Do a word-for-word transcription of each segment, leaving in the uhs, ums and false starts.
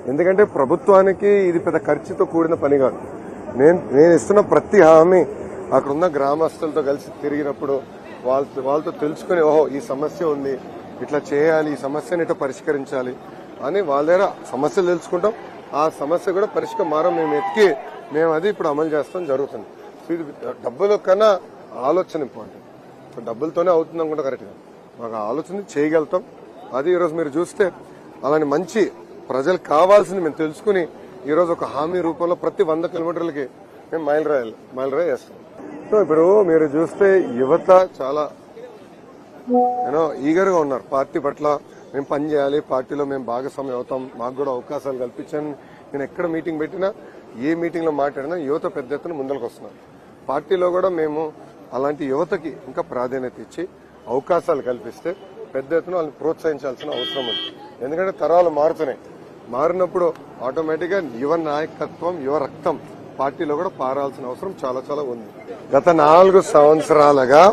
ఎందుకంటే ప్రభుత్వానికి ఇది పెద్ద ఖర్చుతో కూడిన పని కాదు. నేను నేను ఇస్తున్న ప్రతి హామీ అక్కడున్న గ్రామస్తులతో కలిసి తిరిగినప్పుడు వాళ్ళతో వాళ్ళతో తెలుసుకుని ఓహో ఈ సమస్య ఉంది, ఇట్లా చేయాలి, ఈ సమస్యని ఇట్లా పరిష్కరించాలి అని వాళ్ళ దగ్గర సమస్యలు తెలుసుకుంటాం. ఆ సమస్య కూడా పరిష్కారం మేము ఎత్తికి మేము అది ఇప్పుడు అమలు చేస్తాం జరుగుతుంది. ఇది డబ్బుల కన్నా ఆలోచన ఇంపార్టెంట్. డబ్బులతోనే అవుతుంది అనుకుంటే కరెక్ట్గా మాకు ఆలోచన చేయగలుగుతాం. అది ఈరోజు మీరు చూస్తే అలాంటి మంచి ప్రజలకు కావాల్సింది మేము తెలుసుకుని ఈరోజు ఒక హామీ రూపంలో ప్రతి వంద కిలోమీటర్లకి మేము మైల్ రాయాలి మైల్ రాయి వేస్తాం. సో ఇప్పుడు మీరు చూస్తే యువత చాలా యూనో ఈగర్గా ఉన్నారు పార్టీ పట్ల. మేము పని చేయాలి, పార్టీలో మేము భాగస్వామ్యం అవుతాం, మాకు కూడా అవకాశాలు కల్పించాను. నేను ఎక్కడ మీటింగ్ పెట్టినా ఏ మీటింగ్ లో మాట్లాడినా యువత పెద్ద ఎత్తున ముందరకు వస్తున్నారు. పార్టీలో కూడా మేము అలాంటి యువతకి ఇంకా ప్రాధాన్యత ఇచ్చి అవకాశాలు కల్పిస్తే పెద్ద ఎత్తున వాళ్ళని ప్రోత్సహించాల్సిన అవసరం ఉంది. ఎందుకంటే తరాలు మారుతున్నాయి. మారినప్పుడు ఆటోమేటిక్ గా యువ నాయకత్వం, యువ రక్తం పార్టీలో కూడా పారాల్సిన అవసరం చాలా చాలా ఉంది. గత నాలుగు సంవత్సరాలుగా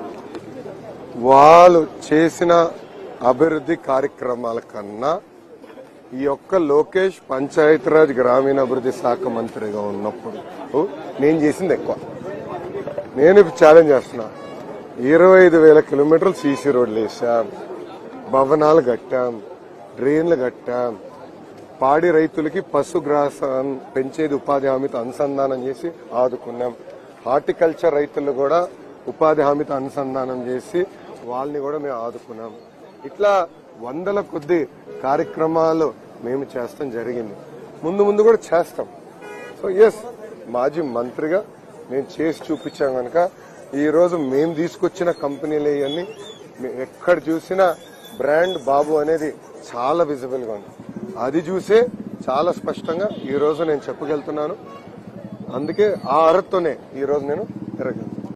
వాళ్ళు చేసిన అభివృద్ధి కార్యక్రమాల కన్నా ఈ యొక్క లోకేష్ పంచాయతీరాజ్ గ్రామీణాభివృద్ధి శాఖ మంత్రిగా ఉన్నప్పుడు నేను చేసింది ఎక్కువ. నేను ఇప్పుడు ఛాలెంజ్ చేస్తున్నా. ఇరవై ఐదు వేల కిలోమీటర్లు సీసీ రోడ్లు వేసాం, భవనాలు కట్టాం, డ్రైన్లు కట్టాం, పాడి రైతులకి పశుగ్రాసం పెంచేది ఉపాధి హామీతో అనుసంధానం చేసి ఆదుకున్నాం. హార్టికల్చర్ రైతులు కూడా ఉపాధి హామీతో అనుసంధానం చేసి వాళ్ళని కూడా మేము ఆదుకున్నాం. ఇట్లా వందల కొద్ది కార్యక్రమాలు మేము చేస్తాం జరిగింది. ముందు ముందు కూడా చేస్తాం. సో ఎస్, మాజీ మంత్రిగా నేను చేసి చూపించాం కనుక ఈ రోజు మేము తీసుకొచ్చిన కంపెనీలు ఇవన్నీ ఎక్కడ చూసినా బ్రాండ్ బాబు అనేది చాలా విజిబుల్ గా ఉంది. అది చూసే చాలా స్పష్టంగా ఈ రోజు నేను చెప్పగలుగుతున్నాను. అందుకే ఆ అర్హతతోనే ఈ రోజు నేను తిరగలను.